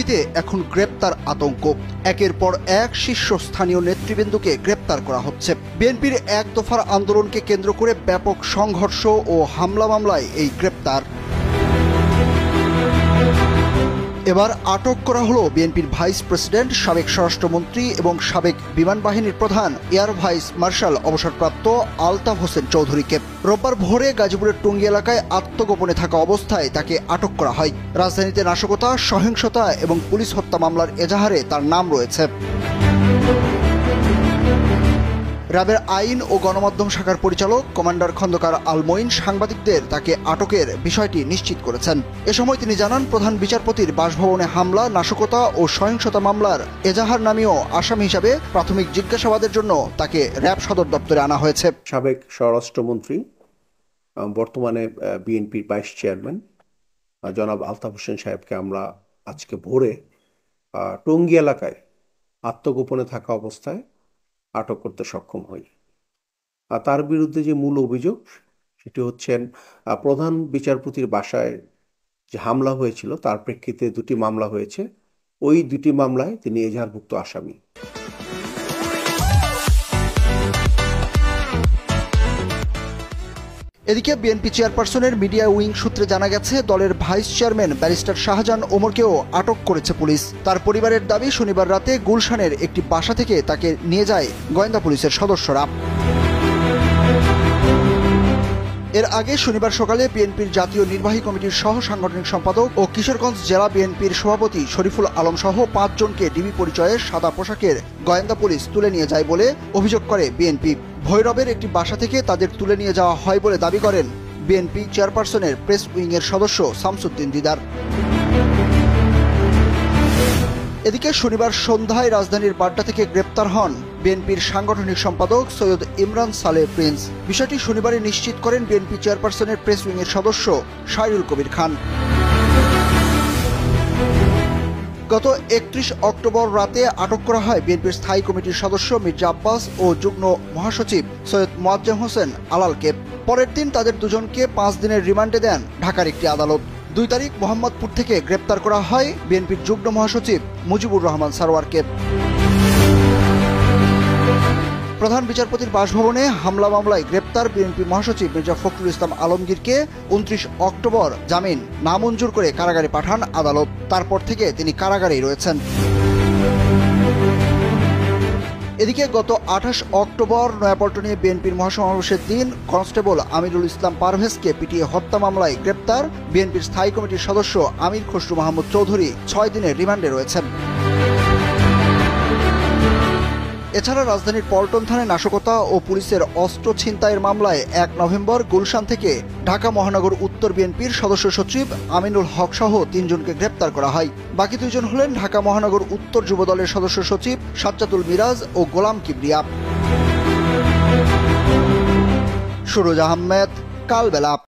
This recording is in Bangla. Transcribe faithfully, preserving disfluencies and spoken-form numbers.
বিএনপিতে এখন গ্রেপ্তার আতঙ্ক। একের পর এক শীর্ষস্থানীয় নেতৃবৃন্দকে গ্রেপ্তার করা হচ্ছে। বিএনপির এক দফার আন্দোলনকে কেন্দ্র করে ব্যাপক সংঘর্ষ ও হামলা মামলায় এই গ্রেপ্তার। এবার আটক করা হলো বিএনপির ভাইস প্রেসিডেন্ট, সাবেক স্বরাষ্ট্রমন্ত্রী এবং সাবেক বিমান বাহিনীর প্রধান এয়ার ভাইস মার্শাল অবসরপ্রাপ্ত আলতাফ হোসেন চৌধুরীকে। রোববার ভোরে গাজীপুরের টঙ্গী এলাকায় আত্মগোপনে থাকা অবস্থায় তাকে আটক করা হয়। রাজধানীতে নাশকতা, সহিংসতা এবং পুলিশ হত্যা মামলার এজাহারে তার নাম রয়েছে। র্যাবের আইন ও গণমাধ্যম শাখার পরিচালক কমান্ডার খন্দকার আল মঈন সাংবাদিকদের তাকে আটকের বিষয়টি নিশ্চিত করেছেন। এ সময় তিনি জানান, প্রধান বিচারপতির বাসভবনে হামলা, নাশকতা ও সহিংসতা মামলার এজাহার নামীয় আসামি হিসাবে প্রাথমিক জিজ্ঞাসাবাদের জন্য তাকে র্যাব সদর দপ্তরে আনা হয়েছে। সাবেক স্বরাষ্ট্রমন্ত্রী, বর্তমানে বিএনপির ভাইস চেয়ারম্যান জনাব আলতাফ হোসেন সাহেবকে আমরা আজকে ভোরে টঙ্গী এলাকায় আত্মগোপনে থাকা অবস্থায় আটক করতে সক্ষম হই। আর তার বিরুদ্ধে যে মূল অভিযোগ সেটি হচ্ছেন প্রধান বিচারপতির বাসায় যে হামলা হয়েছিল তার প্রেক্ষিতে দুটি মামলা হয়েছে। ওই দুটি মামলায় তিনি এজাহারভুক্ত আসামি। এদিকে বিএনপি চেয়ারপারসনের মিডিয়া উইং সূত্রে জানা গেছে, দলের ভাইস চেয়ারম্যান ব্যারিস্টার শাহজাহান ওমরকেও আটক করেছে পুলিশ। তার পরিবারের দাবি, শনিবার রাতে গুলশানের একটি বাসা থেকে তাকে নিয়ে যায় গোয়েন্দা পুলিশের সদস্যরা। এর আগে শনিবার সকালে বিএনপির জাতীয় নির্বাহী কমিটির সহ সাংগঠনিক সম্পাদক ও কিশোরগঞ্জ জেলা বিএনপির সভাপতি শরীফুল আলম সহ পাঁচজনকে ডিবি পরিচয়ে সাদা পোশাকের গোয়েন্দা পুলিশ তুলে নিয়ে যায় বলে অভিযোগ করে বিএনপি। ভৈরবের একটি বাসা থেকে তাদের তুলে নিয়ে যাওয়া হয় বলে দাবি করেন বিএনপি চেয়ারপারসনের প্রেস উইংয়ের সদস্য শামসুদ্দিন দিদার। এদিকে শনিবার সন্ধ্যায় রাজধানীর বাড্ডা থেকে গ্রেপ্তার হন বিএনপির সাংগঠনিক সম্পাদক সৈয়দ ইমরান সালেহ প্রিন্স। বিষয়টি শনিবারই নিশ্চিত করেন বিএনপি চেয়ারপারসনের প্রেস উইংয়ের সদস্য শায়রুল কবির খান। গত একত্রিশ অক্টোবর রাতে আটক করা হয় বিএনপির স্থায়ী কমিটির সদস্য মির্জা আব্বাস ও যুগ্ম মহাসচিব সৈয়দ মোয়াজ্জেম হোসেন আলালকে। পরের দিন তাদের দুজনকে পাঁচ দিনের রিমান্ডে দেন ঢাকার একটি আদালত। দুই তারিখ মোহাম্মদপুর থেকে গ্রেপ্তার করা হয় বিএনপির যুগ্ম মহাসচিব মুজিবুর রহমান সারোয়ারকে। প্রধান বিচারপতির বাসভবনে হামলা মামলায় গ্রেপ্তার বিএনপি মহাসচিব মির্জা ফখরুল ইসলাম আলমগীরকে উনত্রিশ অক্টোবর জামিন নামঞ্জুর করে কারাগারে পাঠান আদালত। তারপর থেকে তিনি কারাগারেই রয়েছেন। এদিকে গত আঠাশ অক্টোবর নয়াপল্টনে বিএনপির মহাসমাবেশের দিন কনস্টেবল আমিরুল ইসলাম পারভেজকে পিটিয়ে হত্যা মামলায় গ্রেপ্তার বিএনপির স্থায়ী কমিটির সদস্য আমির খসরু মাহমুদ চৌধুরী ছয় দিনের রিমান্ডে রয়েছেন। এছাড়া রাজধানীর পল্টন থানায় নাশকতা ও পুলিশের অস্ত্র ছিনতাইয়ের মামলায় এক নভেম্বর গুলশান থেকে ঢাকা মহানগর উত্তর বিএনপির সদস্য সচিব আমিনুল হক সহ তিনজনকে গ্রেপ্তার করা হয়। বাকি দুইজন হলেন ঢাকা মহানগর উত্তর যুবদলের সদস্য সচিব সাজ্জাতুল মিরাজ ও গোলাম কিবরিয়া। সুরজ আহমেদ, কালবেলা।